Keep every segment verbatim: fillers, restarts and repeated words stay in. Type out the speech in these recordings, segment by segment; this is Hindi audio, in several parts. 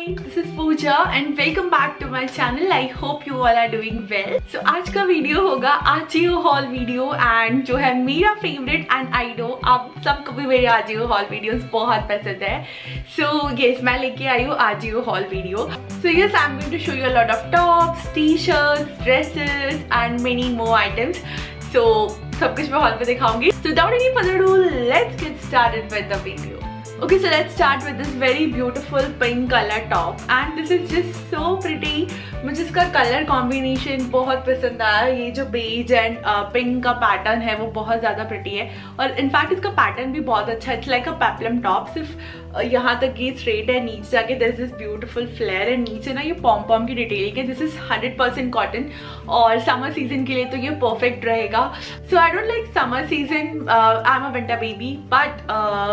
Hi, this is Pooja and welcome back to my channel. I hope you all are doing well. So आज का वीडियो होगा आजियो हॉल वीडियो एंड जो है मेरा फेवरेट एंड आई नो आप सबको भी मेरे आजियो हॉल वीडियोस बहुत पसंद है. So yes, मैं लेके आई हूँ AJIO haul video. So yes, I'm going to show you a lot of tops, t-shirts, dresses and many more items. So सब कुछ मैं हॉल पे दिखाऊंगी. So without any further ado, let's get started with the video. Okay, so let's start with this very beautiful pink color top and this is just so pretty. मुझे इसका कलर कॉम्बिनेशन बहुत पसंद आया. ये जो बेज एंड पिंक का पैटर्न है वो बहुत ज़्यादा प्रिटी है और इनफैक्ट इसका पैटर्न भी बहुत अच्छा है. It's like a peplum top, सिर्फ uh, यहाँ तक ये स्ट्रेट है, नीचे जाके दिस इज ब्यूटीफुल फ्लेयर है, नीचे ना ये पॉम पॉम की डिटेलिंग है. This is hundred percent cotton और समर सीजन के लिए तो ये परफेक्ट रहेगा. So I don't like summer season, I am a winter baby, but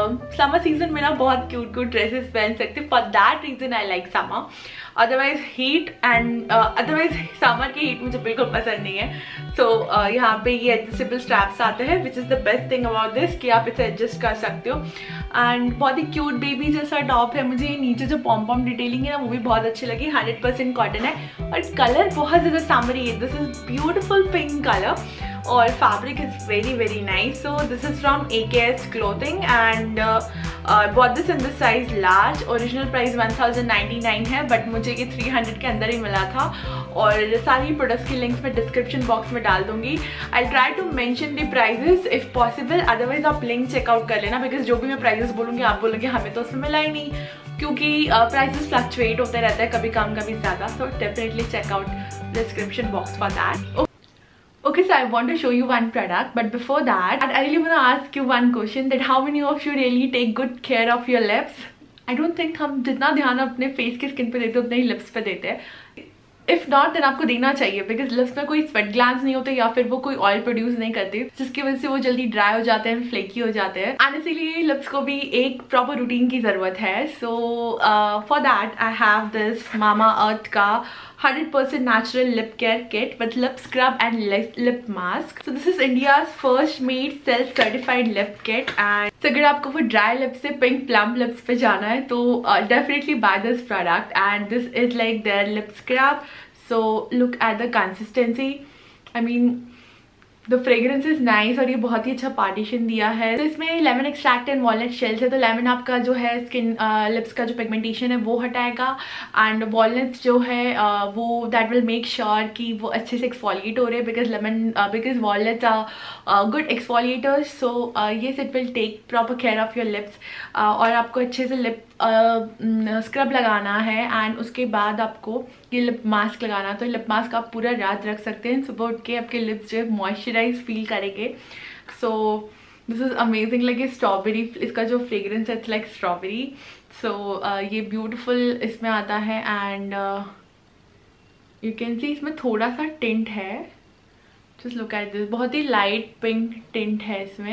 summer season में ना बहुत क्यूट क्यूट ड्रेसेस पहन सकते. For that reason I like summer. Otherwise heat and otherwise summer की हीट मुझे बिल्कुल पसंद नहीं है. सो so, uh, यहाँ पे ये एडजस्टेबल स्ट्रैप्स आते हैं which is the best thing about this कि आप इसे एडजस्ट कर सकते हो. एंड बहुत ही क्यूट बेबी जैसा टॉप है. मुझे नीचे जो पॉम पॉम डिटेलिंग है ना वो भी बहुत अच्छी लगी. हंड्रेड परसेंट कॉटन है और कलर बहुत ज़्यादा समरी है. This is beautiful pink colour और fabric is very very nice. So this is from A K S clothing and bought this in this size large. Original price one thousand ninety nine है बट मुझे ये थ्री हंड्रेड के अंदर ही मिला था और सारी प्रोडक्ट्स की लिंक्स मैं डिस्क्रिप्शन बॉक्स में डाल दूंगी. I try to mention the prices if possible, otherwise आप लिंक चेकआउट कर लेना बिकॉज जो भी मैं प्राइजेस बोलूँगी आप बोलोगे हमें तो उसमें मिला ही नहीं, क्योंकि प्राइजेस फ्लक्चुएट होते रहते हैं, कभी कम कभी ज़्यादा. So definitely check out description box for that. Okay, so I want to show you one product, but before that, I really want to ask you one question: that how many of you really take good care of your lips? I don't think हम जितना ध्यान अपने फेस की स्किन पे देते हैं उतना ही लिप्स पे देते हैं. इफ नॉट देन आपको देना चाहिए बिकॉज लिप्स में कोई स्वेट ग्लैंड्स नहीं होते या फिर वो कोई ऑयल प्रोड्यूस नहीं करते जिसकी वजह से वो जल्दी ड्राई हो जाते हैं, फ्लेकी हो जाते हैं एंड इसीलिए लिप्स को भी एक प्रॉपर रूटीन की ज़रूरत है. So for that I have this Mamaearth का hundred percent natural lip care kit with lip scrub and lip mask. So this is India's first made self certified lip kit and so, अगर आपको वो ड्राई लिप्स से पिंक प्लम्प लिप्स पे जाना है तो definitely buy this product and this is like their lip scrub. So look at the consistency, I mean the fragrance is nice और ये बहुत ही अच्छा पार्टीशन दिया है. तो इसमें lemon extract and walnut shells है, तो लेमन आपका जो है स्किन लिप्स uh, का जो पिगमेंटेशन है वो हटाएगा एंड वॉलनट्स जो है uh, वो दैट विल मेक श्योर कि वो अच्छे से एक्सफोलिएट हो रहे हैं because lemon because walnuts are good exfoliators. So yes, it will take proper care of your lips और आपको अच्छे से लिप स्क्रब uh, लगाना है एंड उसके बाद आपको ये लिप मास्क लगाना. तो लिप मास्क आप पूरा रात रख सकते हैं, सुबह उठ के आपके लिप्स जो है मॉइस्चराइज फील करेंगे. So this is amazing. Like ये स्ट्रॉबेरी, इसका जो फ्रेग्रेंस है इट्स लाइक स्ट्रॉबेरी. सो ये ब्यूटिफुल इसमें आता है एंड यू कैन सी इसमें थोड़ा सा टिंट है. जस्ट लुक एट दिस, बहुत ही लाइट पिंक टिंट है इसमें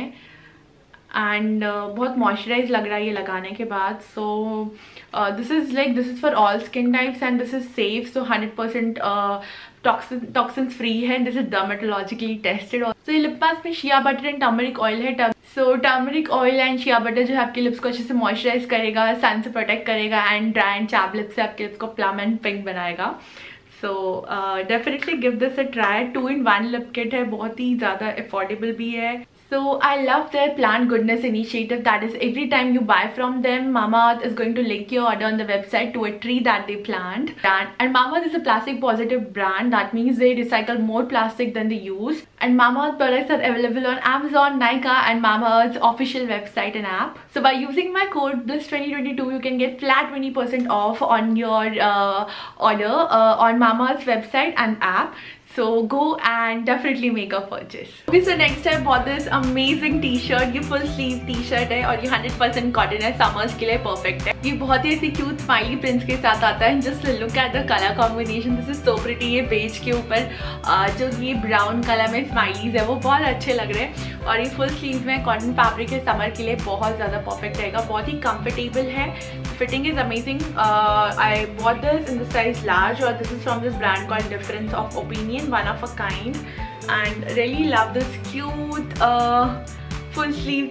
एंड uh, बहुत मॉइस्चराइज लग रहा है ये लगाने के बाद. So this is like this is for all skin types and this is safe. So hundred percent toxin toxins free है. This is dermatologically tested. So ये लिप मास्क में shea butter and turmeric oil है. So turmeric oil and shea butter जो है आपके लिप्स को अच्छे से मॉइस्चराइज करेगा, सन से प्रोटेक्ट करेगा and dry and chap lips से आपके लिप्स को प्लम एंड पिंक बनाएगा. So definitely give this a try. Two in one lip kit है, बहुत ही ज़्यादा अफोर्डेबल भी है. So I love their plant goodness initiative. That is, every time you buy from them, Mamaearth is going to link your order on the website to a tree that they plant. And, and Mamaearth is a plastic positive brand. That means they recycle more plastic than they use. And Mamaearth products are available on Amazon, Nykaa and Mamaearth's official website and app. So by using my code bliss twenty twenty-two, you can get flat twenty percent off on your uh, order uh, on Mamaearth's website and app. So go and definitely make a purchase. Okay, so next I bought this amazing t-shirt. ये full sleeve t-shirt है और ये हंड्रेड परसेंट cotton है, summers के लिए perfect है. ये बहुत ही ऐसी cute smiley prints के साथ आता है. Just look at the color combination. This is so pretty. ये beige के ऊपर जो ये brown color में smileys है वो बहुत अच्छे लग रहे हैं और ये full sleeve में cotton fabric है, summer के लिए बहुत ज़्यादा perfect रहेगा. बहुत ही comfortable है. Fitting is amazing. Uh, I bought this in the size large or this is from this brand called Difference of Opinion, one of a kind, and really love this cute uh, full sleeve t-shirt.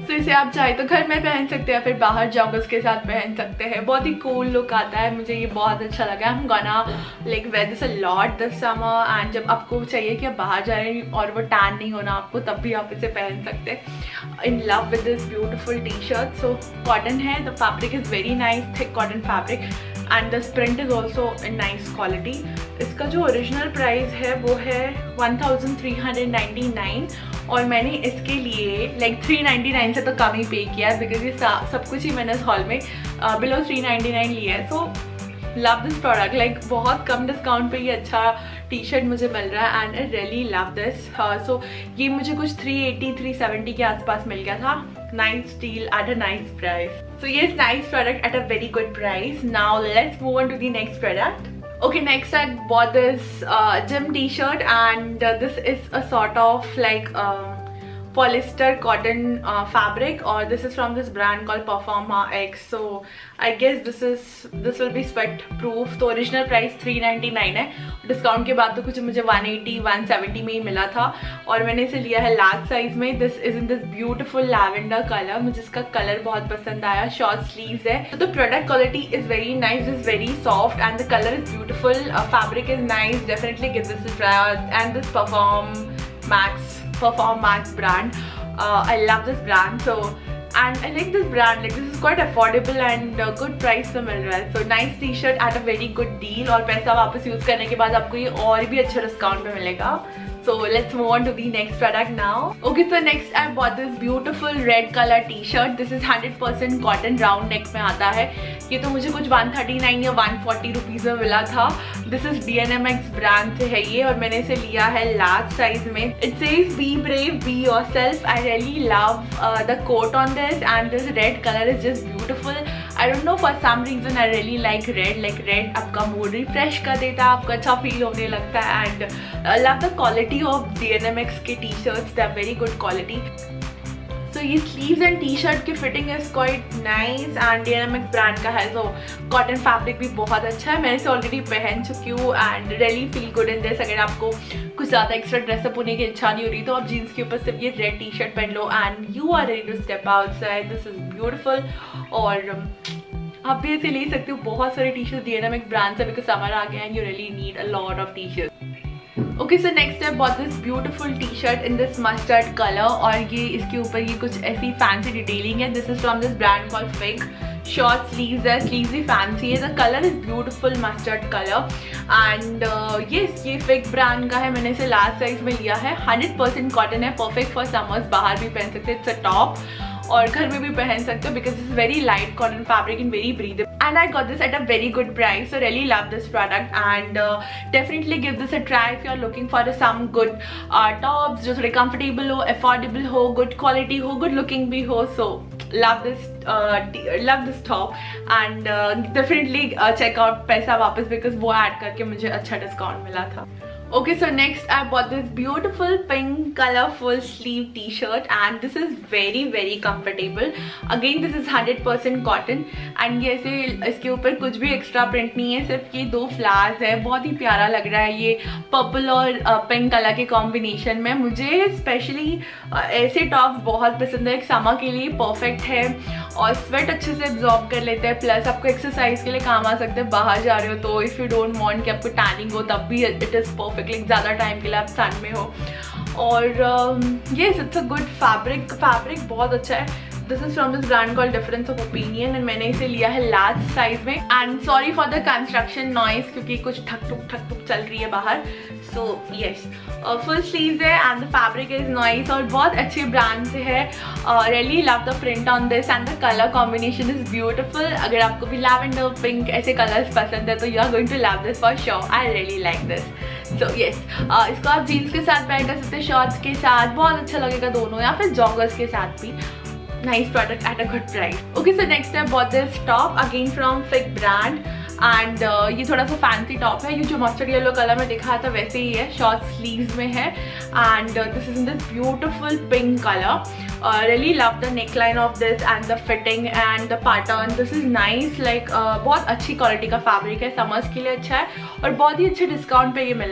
तो इसे आप चाहे तो घर में पहन सकते हैं या फिर बाहर जॉगर्स के साथ पहन सकते हैं। बहुत ही कूल लुक आता है, मुझे ये बहुत अच्छा लगा। हम gonna like wear this a lot this summer and जब आपको चाहिए कि आप बाहर जा रहे हैं और वो टैन नहीं होना आपको, तब भी आप इसे पहन सकते हैं। In love with this beautiful T shirt. So cotton है, the fabric is very nice, thick cotton fabric and the print is also in nice quality. इसका जो ओरिजिनल प्राइस है वो है one thousand three hundred ninety nine और मैंने इसके लिए लाइक थ्री नाइन्टी नाइन से तो कम ही पे किया है बिकॉज ये सब कुछ ही मैंने इस हॉल में बिलो थ्री नाइन्टी नाइन लिया है। So love this product, like बहुत कम डिस्काउंट पे ये अच्छा टी शर्ट मुझे मिल रहा है and I really love this. So ये मुझे कुछ थ्री एटी थ्री सेवेंटी के आसपास मिल गया था। Nice deal at a nice price. So ये nice product at a very good price. Now let's move on to the next product. Okay, next I bought this uh, gym t-shirt and uh, this is a sort of like uh, polyester cotton uh, fabric or this is from this brand called Performa X. So I guess this is this will be sweat proof. तो original price three ninety nine है, डिस्काउंट के बाद तो कुछ मुझे वन एटी वन सेवेंटी में ही मिला था और मैंने इसे लिया है लार्ज साइज में. This is in this beautiful lavender colour. मुझे इसका कलर बहुत पसंद आया. शॉर्ट स्लीव्स है. तो the product quality is very nice, is very soft and the colour is beautiful. Fabric is nice. Definitely give this a try and this Perform Max Perform Max brand. uh, I love this brand. So and I like this brand, like this is quite affordable and uh, good price पे मिल रहा है. So nice t-shirt at a very good deal और पैसा वापस यूज करने के बाद आपको ये और भी अच्छा डिस्काउंट पे मिलेगा. So let's move on to the next product now. Okay, so next I bought this beautiful red color t-shirt. This is hundred percent cotton, round neck में आता है. ये तो मुझे कुछ वन थर्टी नाइन या वन फोर्टी रुपीज में मिला था. This is D N M X brand से है ये और मैंने इसे लिया है लार्ज साइज में. It says be brave, be yourself. I really love uh, the coat on this and this red color is just beautiful. I don't know, for some reason I really like red. Like red आपका मूड रिफ्रेश कर देता है, आपको अच्छा फील होने लगता है and uh, love the quality of D N M X के t-shirts. They are very good quality. So ये sleeves and t-shirt की fitting is quite nice and D N M X brand का है. So cotton fabric भी बहुत अच्छा है. मैंने इसे already पहन चुकी हूँ and really feel good in this. अगर आपको कुछ ज़्यादा extra dress up होने की इच्छा नहीं हो रही तो आप jeans के ऊपर सिर्फ ये red t-shirt पहन लो and you are ready to step outside. This is beautiful. और आप भी ऐसे ले सकते हो. बहुत सारे T shirt D N M X brand से बिकॉज समर आ गया and you really need a lot of t-shirts. Okay, so next I bought this beautiful t-shirt in this mustard color और ये इसके ऊपर ये कुछ ऐसी fancy detailing है. This is from this brand called Fig. Short sleeves है, sleeves भी fancy है. The color is beautiful mustard color and uh, yes, ये Fig brand का है. मैंने इसे लार्ज साइज में लिया है. हंड्रेड परसेंट कॉटन है, परफेक्ट फॉर समर्स. बाहर भी पहन सकते हैं. इट्स अ टॉप और घर में भी पहन सकते हो because it's very light cotton fabric and very breathable. And I got this at a very good price, so really love this product and uh, definitely give this a try if you are looking for uh, some good uh, tops जो थोड़े comfortable हो, affordable हो, good quality हो, good looking भी हो. So love this uh, love this top and uh, definitely uh, check out पैसा वापस because वो add करके मुझे अच्छा डिस्काउंट मिला था. Okay, so next I bought this beautiful pink colorful sleeve t-shirt and this is very very comfortable. Again this is hundred percent cotton and ये ऐसे इसके ऊपर कुछ भी extra print नहीं है, सिर्फ ये दो flowers है. बहुत ही प्यारा लग रहा है ये purple और pink कलर के combination में. मुझे specially ऐसे tops बहुत पसंद है. एक summer के लिए perfect है और sweat अच्छे से absorb कर लेते हैं. प्लस आपको exercise के लिए काम आ सकते हैं. बाहर जा रहे हो तो if you don't want कि आपको tanning हो तब भी it is perfect. ज़्यादा टाइम के लिए आप सन में हो और ये it's a good fabric. Fabric बहुत अच्छा है. This is from this brand called Difference of Opinion and मैंने इसे लिया है लार्ज साइज में. And sorry for the construction noise क्योंकि कुछ ठक ठुक ठक ठुक चल रही है बाहर. सो यस, फुल स्लीव्स है and the fabric is nice और बहुत अच्छे ब्रांड से है. Really love the print on this and the colour combination is beautiful. अगर आपको भी लैवेंडर पिंक ऐसे कलर्स पसंद है तो you are going to love this for sure. I really like this. So yes, इसको आप जीन्स के साथ पैर कर सकते हैं, शॉर्ट्स के साथ बहुत अच्छा लगेगा दोनों, या फिर जॉगर्स के साथ भी. Nice product at a good price. Okay, so next I bought this top again from Fig brand and uh, ये थोड़ा सा fancy top है. ये जो मस्टर्ड येलो कलर में दिखा था वैसे ही है. शॉर्ट स्लीव्स में है and uh, this is in this beautiful pink color. Uh, really love the neckline of this and the fitting and the pattern. This is nice. Like uh, बहुत अच्छी क्वालिटी का फैब्रिक है. समर्स के लिए अच्छा है और बहुत ही अच्छे डिस्काउंट पे ये मिला है.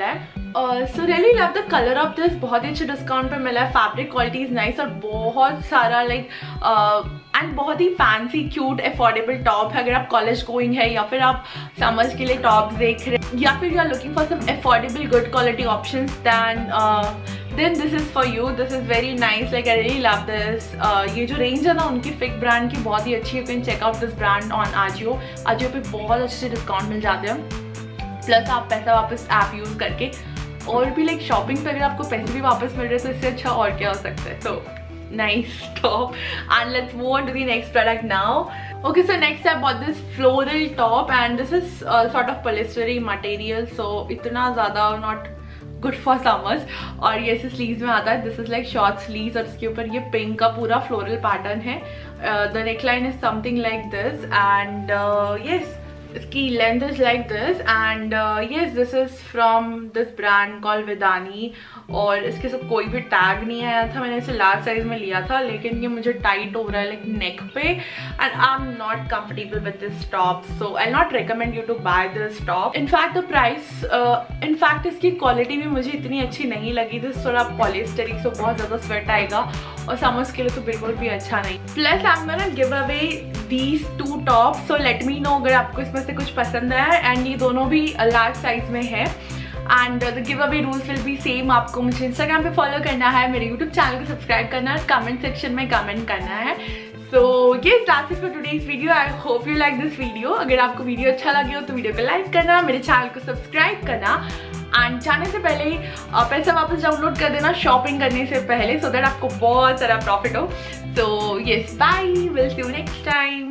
So really love the colour of this, बहुत ही अच्छे डिस्काउंट पे मिला है, फैब्रिक क्वालिटी इज नाइस और बहुत सारा लाइक एंड बहुत ही फैंसी क्यूट अफोर्डेबल टॉप है। अगर आप कॉलेज गोइंग है या फिर आप समर्स के लिए टॉप देख रहे हैं या फिर you are looking for some affordable good quality options, then then this is for you. This is very nice, like I really love this. ये जो रेंज है ना उनकी फिक ब्रांड की बहुत ही अच्छी है। You can check out this brand on AJIO. AJIO पे बहुत अच्छे से डिस्काउंट मिल जाते हैं, प्लस आप पैसा वापस ऐप यूज करके और भी लाइक शॉपिंग पे अगर आपको पैसे भी वापस मिल रहे हैं तो इससे अच्छा और क्या हो सकता है। तो nice top and let's move on to the next product now. Okay, so next I bought this floral top and this is sort of polyestery material, so इतना ज़्यादा नॉट गुड फॉर समर्स। और ये ऐसे स्लीव्स में आता है, this is like short sleeves और इसके ऊपर ये पिंक का पूरा फ्लोरल पैटर्न है। The neckline is something like this and yes इसकी length is like this and yes this is from this brand call विदानी। और इसके सब कोई भी टैग नहीं आया था, मैंने इसे लार्ज साइज में लिया था लेकिन ये मुझे टाइट हो रहा है लाइक नेक पे and I am not comfortable with this top, so I not recommend you to buy this top. In fact the price, in fact इसकी क्वालिटी भी मुझे इतनी अच्छी नहीं लगी। दिस थोड़ा पॉलिस्टरी, सो बहुत ज़्यादा स्वेट आएगा और समर्स के लिए तो बिल्कुल भी अच्छा नहीं। Plus I am gonna give away these two top, so let me know अगर आपको इसमें से कुछ पसंद आया। एंड ये दोनों भी लार्ज साइज में है and the give away rules will be same. आपको मुझे इंस्टाग्राम पे फॉलो करना है, मेरे यूट्यूब चैनल को सब्सक्राइब करना है, कमेंट सेक्शन में कमेंट करना है। सो ये that's it for today's video. I hope you like this video. अगर आपको वीडियो अच्छा लगे हो तो वीडियो को लाइक करना, मेरे चैनल को सब्सक्राइब करना एंड जाने से पहले पैसा वापस डाउनलोड कर देना शॉपिंग करने से पहले, सो दैट आपको बहुत सारा प्रॉफिट हो। So yes, bye, will see you next time.